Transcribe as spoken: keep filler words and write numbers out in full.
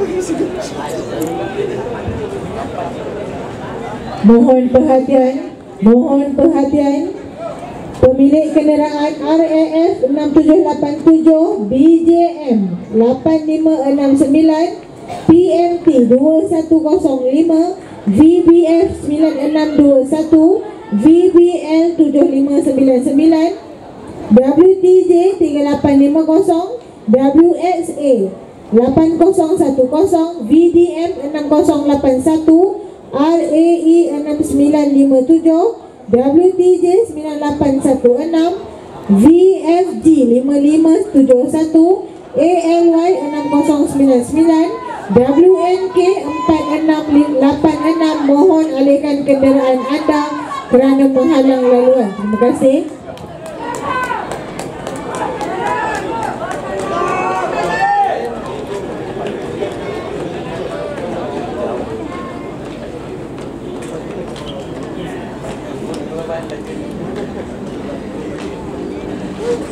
Mohon perhatian, mohon perhatian. Pemilik kenderaan R A F enam tujuh lapan tujuh, B J M lapan lima enam sembilan, P M T dua satu kosong lima, V B F sembilan enam dua satu, V B L tujuh lima sembilan sembilan, W T J tiga lapan lima kosong, W X A lapan kosong satu kosong, V D M enam kosong lapan satu, R A E enam sembilan lima tujuh, W T J sembilan lapan satu enam, V F G lima lima tujuh satu, A L Y enam kosong sembilan sembilan, W N K empat enam lapan enam. Mohon alihkan kenderaan anda kerana menghalang laluan. Terima kasih. Thank you.